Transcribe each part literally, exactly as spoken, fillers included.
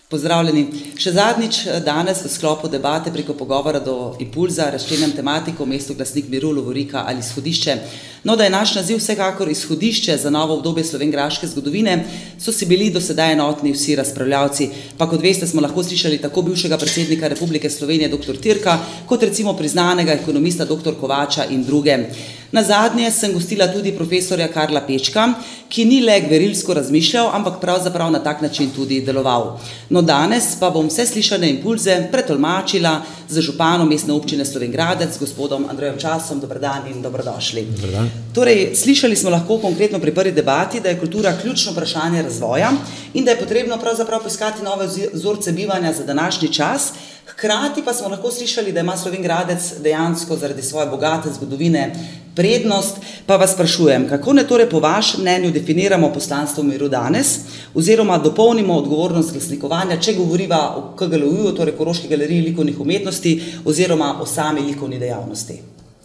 Pozdravljeni. Še zadnjič danes v sklopu debate preko pogovora do impulza razčlenjam tematiko mesto glasnik miru, lovorika ali izhodišče. No, da je naš naziv vsekakor izhodišče za novo obdobje slovengraške zgodovine, so si bili do sedaj enotni vsi razpravljavci. Pa kot veste, smo lahko slišali tako bivšega predsednika Republike Slovenije doktor Tirka, kot recimo priznanega ekonomista doktor Kovača in druge. Nazadnje sem gostila tudi profesorja Karla Pečka, ki ni le gverilsko razmišljal, ampak pravzaprav na tak način tudi deloval. No, danes pa bom vse slišane impulze pretolmačila z županom mestne občine Slovenj Gradec, gospodom Andrejem Časom. Dober dan in dobrodošli. Dober dan. Torej, slišali smo lahko konkretno pri prvi debati, da je kultura ključno vprašanje razvoja in da je potrebno pravzaprav poiskati nove vzorce bivanja za današnji čas. Hkrati pa smo lahko slišali, da ima Slovenj Gradec dejansko zaradi svoje bogate zgodovine prednost. Pa vas sprašujem, kako ne torej po vašem mnenju definiramo poslanstvo miru danes oziroma dopolnimo odgovornost glasnikovanja, če govoriva o K G L U, torej Koroški galeriji likovnih umetnosti oziroma o sami likovni dejavnosti?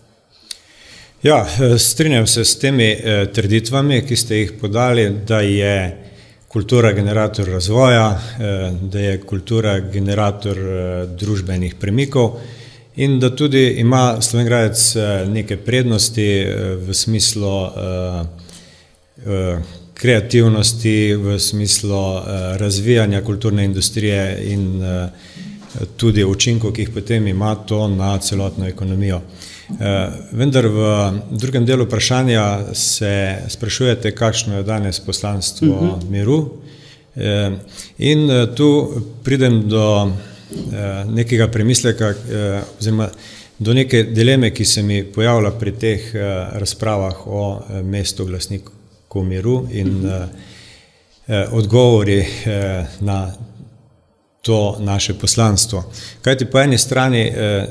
Ja, strinjam se s temi eh, trditvami, ki ste jih podali, da je kultura generator razvoja, eh, da je kultura generator eh, družbenih premikov in da tudi ima Slovenj Gradec eh, neke prednosti eh, v smislu eh, eh, kreativnosti, v smislu eh, razvijanja kulturne industrije in eh, tudi učinkov, ki jih potem ima to na celotno ekonomijo. Vendar v drugem delu vprašanja se sprašujete, kakšno je danes poslanstvo miru. In tu pridem do nekega premisleka oziroma do neke dileme, ki se mi pojavlja pri teh razpravah o mestu glasnikov miru in odgovori na to naše poslanstvo. Kajti po eni strani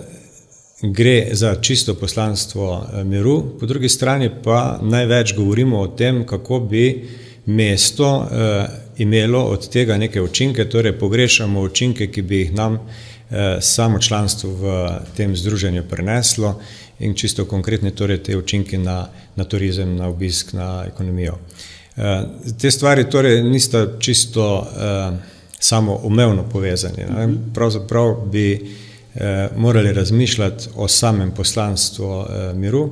gre za čisto poslanstvo miru, po drugi strani pa največ govorimo o tem, kako bi mesto eh, imelo od tega neke učinke, torej pogrešamo učinke, ki bi jih nam eh, samo članstvo v tem združenju prineslo in čisto konkretni torej te učinki na, na turizem, na obisk, na ekonomijo. Eh, te stvari torej nista čisto eh, samo umevno povezani. Ne? Pravzaprav bi morali razmišljati o samem poslanstvu miru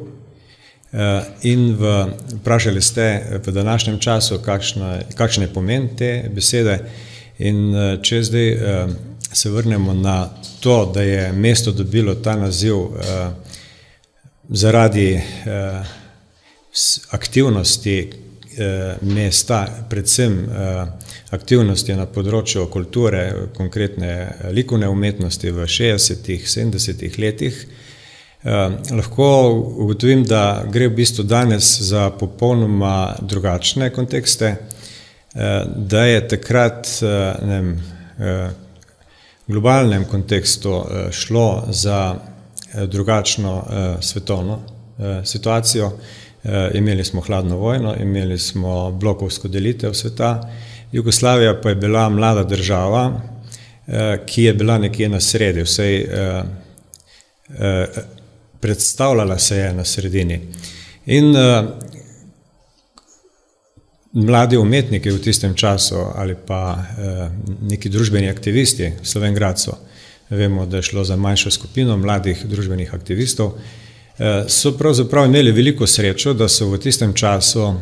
in v, vprašali ste v današnjem času, kakšen je pomen te besede in če zdaj se vrnemo na to, da je mesto dobilo ta naziv zaradi aktivnosti mesta, predvsem aktivnosti na področju kulture, konkretne likovne umetnosti v šestdesetih, sedemdesetih letih, lahko ugotovim, da gre v bistvu danes za popolnoma drugačne kontekste, da je takrat ne vem, v globalnem kontekstu šlo za drugačno svetovno situacijo. Imeli smo hladno vojno, imeli smo blokovsko delitev sveta, Jugoslavija pa je bila mlada država, ki je bila nekje na sredi, vsej predstavljala se je na sredini. In mladi umetniki v tistem času ali pa neki družbeni aktivisti v Slovenj Gradcu, vemo, da je šlo za manjšo skupino mladih družbenih aktivistov, so pravzaprav imeli veliko srečo, da so v tistem času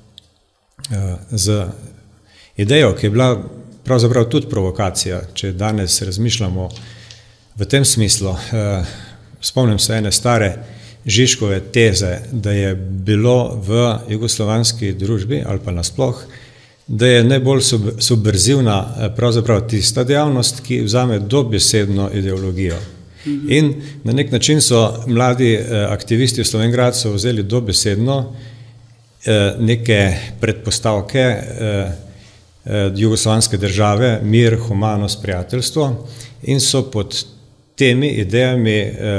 z idejo, ki je bila pravzaprav tudi provokacija, če danes razmišljamo v tem smislu. Spomnim se ene stare Žižkove teze, da je bilo v jugoslovanski družbi ali pa nasploh, da je najbolj subverzivna pravzaprav tista dejavnost, ki vzame dobesedno ideologijo. In na nek način so mladi aktivisti v Slovenj Gradcu vzeli dobesedno neke predpostavke jugoslovanske države, mir, humanost, prijateljstvo in so pod temi idejami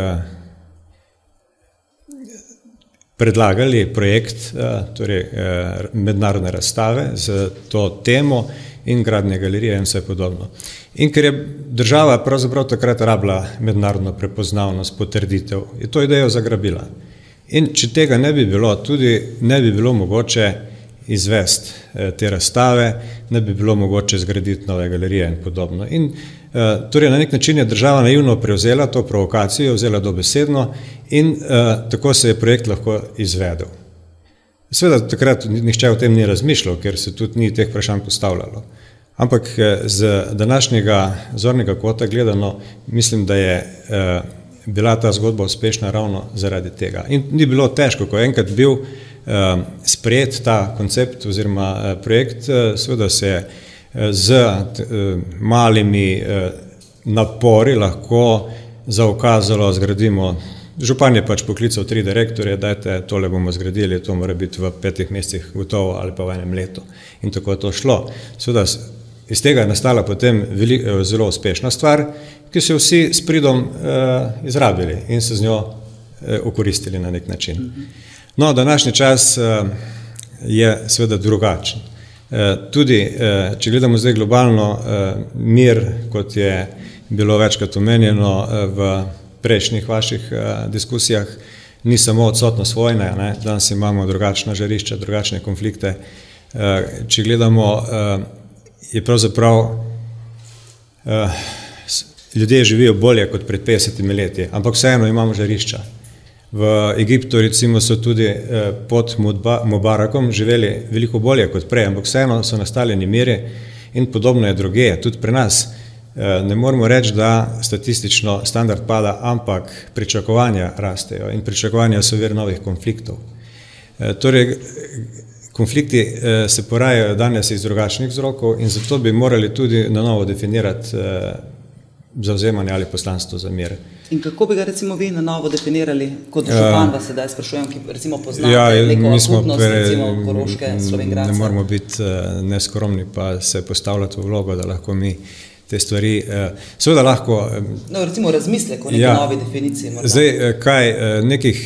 predlagali projekt, torej mednarodne razstave z to temo in gradnje galerije in vse podobno. In ker je država pravzaprav takrat rabila mednarodno prepoznavnost, potrditev, je to idejo zagrabila. In če tega ne bi bilo, tudi ne bi bilo mogoče izvesti te razstave, da bi bilo mogoče zgraditi nove galerije in podobno. In torej na nek način je država naivno prevzela to provokacijo, vzela dobesedno in tako se je projekt lahko izvedel. Seveda takrat nihče o tem ni razmišljal, ker se tudi ni teh vprašanj postavljalo. Ampak z današnjega zornega kota gledano, mislim, da je bila ta zgodba uspešna ravno zaradi tega. In ni bilo težko, ko je enkrat bil sprejet ta koncept oziroma projekt, seveda se je z malimi napori lahko zaukazalo, zgradimo. Župan je pač poklical tri direktorje, dajte, tole bomo zgradili, to mora biti v petih mesecih gotovo ali pa v enem letu. In tako je to šlo. Seveda iz tega je nastala potem veliko, zelo uspešna stvar, ki so vsi s pridom eh, izrabili in se z njo eh, okoristili na nek način. No, današnji čas eh, je seveda drugačen. Eh, tudi, eh, če gledamo zdaj globalno, eh, mir, kot je bilo večkrat omenjeno eh, v prejšnjih vaših uh, diskusijah, ni samo odsotnost vojne, ne? Danes imamo drugačna žarišča, drugačne konflikte. Uh, če gledamo, uh, je pravzaprav uh, ljudje živijo bolje kot pred petdesetimi leti, ampak vseeno imamo žarišča. V Egiptu recimo so tudi uh, pod Mubarakom živeli veliko bolje kot prej, ampak vseeno so nastali nemiri in podobno je drugje, tudi pri nas. Ne moramo reči, da statistično standard pada, ampak pričakovanja rastejo in pričakovanja so vir novih konfliktov. Torej, konflikti se porajajo danes iz drugačnih vzrokov in zato bi morali tudi na novo definirati zavzemanje ali poslanstvo za mir. In kako bi ga recimo vi na novo definirali, kot župan vas sedaj sprašujem, ki recimo poznate ja, neko akutnost, pre, recimo Koroške, Slovenj Gradca? Ne moramo biti neskromni pa se postavljati v vlogo, da lahko mi te stvari, seveda lahko... No, recimo razmislek o neki ja, novi definiciji. Morda. Zdaj, kaj, nekih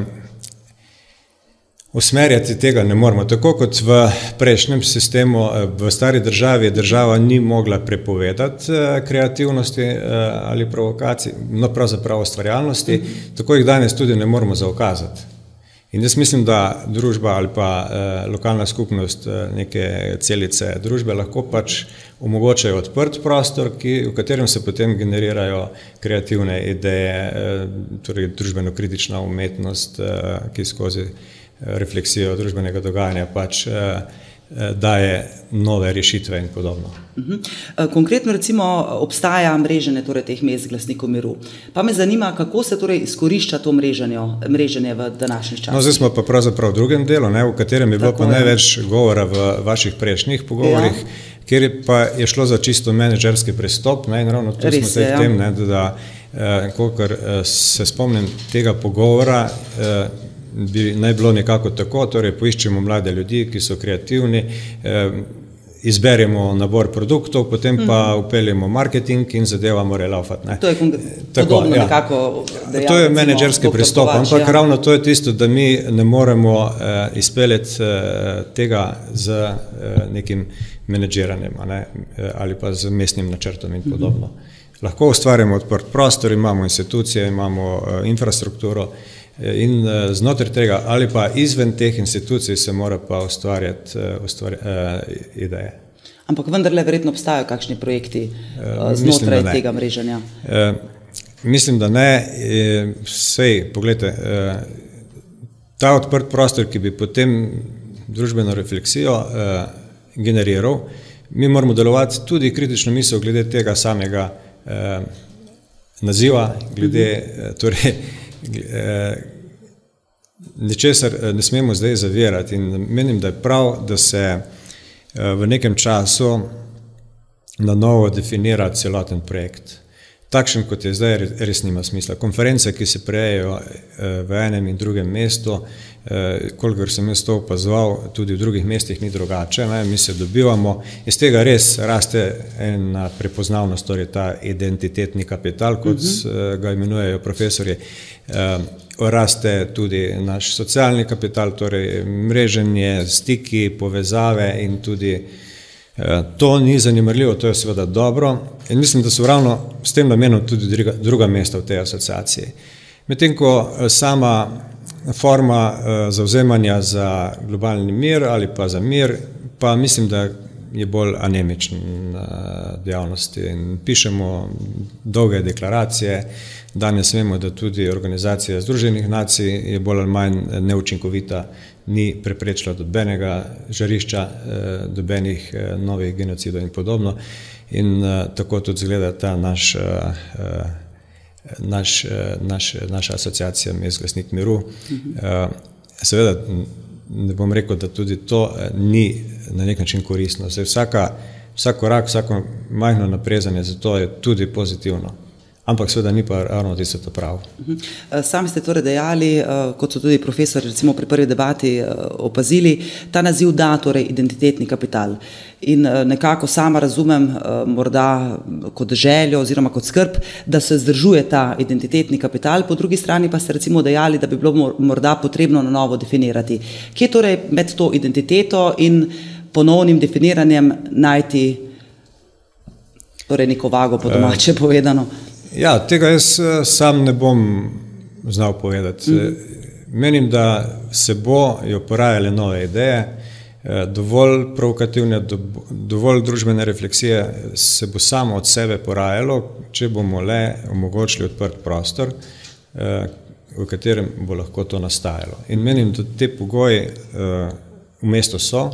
usmerjati tega ne moramo. Tako kot v prejšnjem sistemu, v stari državi, država ni mogla prepovedati kreativnosti ali provokacij, no pravzaprav ustvarjalnosti, mm-hmm. tako jih danes tudi ne moramo zaukazati. In jaz mislim, da družba ali pa eh, lokalna skupnost eh, neke celice družbe lahko pač omogočajo odprt prostor, ki, v katerem se potem generirajo kreativne ideje, eh, torej družbeno-kritična umetnost, eh, ki skozi refleksijo družbenega dogajanja pač eh, daje nove rešitve in podobno. Uh-huh. Konkretno recimo obstaja mreženje torej teh mest glasnikov miru. Pa me zanima, kako se torej izkorišča to mreženje v današnjih časih. No, zdaj smo pa pravzaprav v drugem delu, ne, v katerem je bilo Tako pa je. največ govora v vaših prejšnjih pogovorih, ja. kjer pa je šlo za čisto menedžerski pristop, ne, in ravno tu Res smo te v tem, ne, da, da eh, kolikor eh, se spomnim tega pogovora, eh, bi naj bilo nekako tako, torej poiščemo mlade ljudi, ki so kreativni, eh, izberemo nabor produktov, potem pa mm. upeljemo marketing in zadeva mora laufati. To je podobno ja. nekako dejavno. To je menedžerski pristop, ampak ja. ravno to je tisto, da mi ne moremo eh, izpeljati eh, tega z eh, nekim menedžiranjem ne? ali pa z mestnim načrtom in podobno. Mm-hmm. Lahko ustvarjamo odprt prostor, imamo institucije, imamo eh, infrastrukturo, in znotraj tega ali pa izven teh institucij se mora pa ustvarjati, ustvarjati uh, ideje. Ampak vendarle verjetno obstajajo kakšni projekti uh, znotraj mislim, tega mreženja? Uh, mislim, da ne. Sej, pogledajte, uh, ta odprt prostor, ki bi potem družbeno refleksijo uh, generiral, mi moramo delovati tudi kritično misel glede tega samega uh, naziva, glede uh, torej ničesar ne smemo zdaj zavirati in menim, da je prav, da se v nekem času na novo definira celoten projekt. Takšen, kot je zdaj, res nima smisla. Konference, ki se prejejo v enem in drugem mestu, kolikor sem jaz to opazoval, tudi v drugih mestih ni drugače, ne? Mi se dobivamo, iz tega res raste ena prepoznavnost, torej ta identitetni kapital, kot uh-huh. ga imenujejo profesorji, raste tudi naš socialni kapital, torej mreženje, stiki, povezave in tudi to ni zanemarljivo, to je seveda dobro in mislim, da so ravno s tem namenom tudi druga, druga mesta v tej asociaciji. Medtem ko sama forma zavzemanja za globalni mir ali pa za mir, pa mislim, da je bolj anemičen dejavnosti. In pišemo dolge deklaracije, danes vemo, da tudi Organizacija združenih nacij je bolj ali manj neučinkovita, ni preprečila dobenega žarišča, dobenih novih genocidov in podobno. In tako tudi izgleda ta naš, naš, naš, naša asociacija Mest glasnik miru. Seveda, ne bom rekel, da tudi to ni na nek način koristno. Vsaka, vsak korak, vsako majhno naprezanje za to je tudi pozitivno. Ampak seveda ni pa ravno tisto to pravo. Sami ste torej dejali, kot so tudi profesori recimo pri prvi debati opazili, ta naziv da torej identitetni kapital. In nekako sama razumem morda kot željo oziroma kot skrb, da se zdržuje ta identitetni kapital, po drugi strani pa ste recimo dejali, da bi bilo morda potrebno na novo definirati. Kje torej med to identiteto in ponovnim definiranjem najti torej neko vago po domače povedano? Ja, tega jaz sam ne bom znal povedati. Mm. Menim, da se bojo porajale nove ideje, dovolj provokativne, dovolj družbene refleksije se bo samo od sebe porajalo, če bomo le omogočili odprt prostor, v katerem bo lahko to nastajalo. In menim, da te pogoji v mestu so.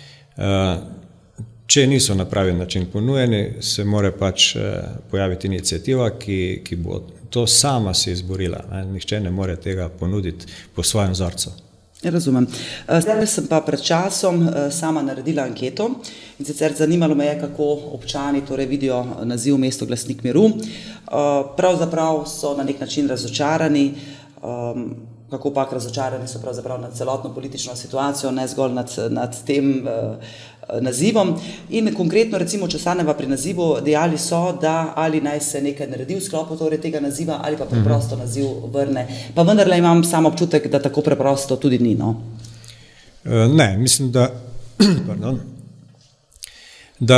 Če niso na pravi način ponujeni, se mora pač pojaviti iniciativa, ki, ki bo to sama si izborila. Nihče ne more tega ponuditi po svojem vzorcu. Razumem. Zdaj sem pa pred časom sama naredila anketo in sicer zanimalo me je, kako občani torej vidijo naziv Mesto glasnik miru. Pravzaprav so na nek način razočarani, kako pa razočarani so pravzaprav nad celotno politično situacijo, ne zgolj nad, nad tem nazivom. In konkretno, recimo, če ostaneva pri nazivu, dejali so, da ali naj se nekaj naredi v sklopu torej tega naziva ali pa preprosto naziv vrne. Pa vendarle imam sam občutek, da tako preprosto tudi ni, no? Ne, mislim, da, pardon, da,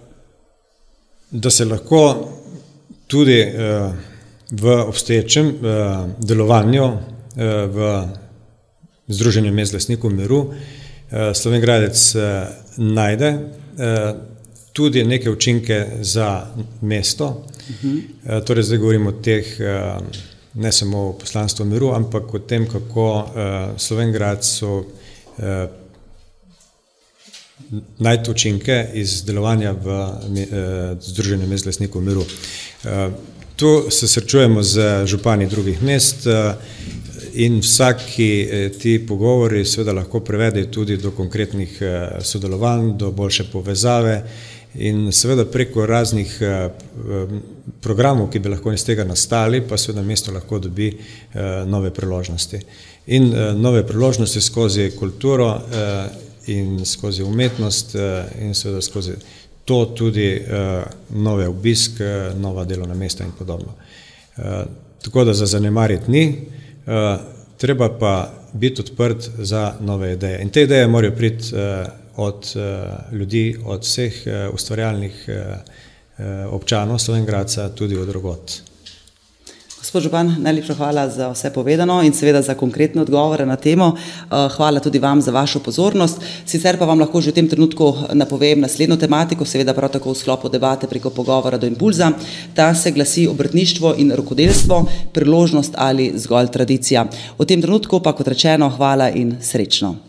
da se lahko tudi v obstoječem delovanju v Združenju mest glasnikov miru Slovenj Gradec najde tudi neke učinke za mesto. Uh-huh. Torej zdaj govorimo o teh, ne samo o poslanstvu miru, ampak o tem, kako Slovenj Gradcu najti učinke iz delovanja v Združenju mest glasnikov miru. Tu se srečujemo z župani drugih mest in vsaki ti pogovori seveda lahko privedejo tudi do konkretnih sodelovanj, do boljše povezave in seveda preko raznih programov, ki bi lahko iz tega nastali, pa seveda mesto lahko dobi nove priložnosti. In nove priložnosti skozi kulturo in skozi umetnost in seveda skozi to tudi nove obisk, nova delovna mesta in podobno. Tako da za zanemariti ni, treba pa biti odprt za nove ideje. In te ideje morajo priti od ljudi, od vseh ustvarjalnih občanov Slovenj Gradca, tudi od drugot. Gospod župan, najlepša hvala za vse povedano in seveda za konkretne odgovore na temo. Hvala tudi vam za vašo pozornost. Sicer pa vam lahko že v tem trenutku napovem naslednjo tematiko, seveda prav tako v sklopu debate preko pogovora do impulza. Ta se glasi obrtništvo in rokodelstvo, priložnost ali zgolj tradicija. V tem trenutku pa, kot rečeno, hvala in srečno.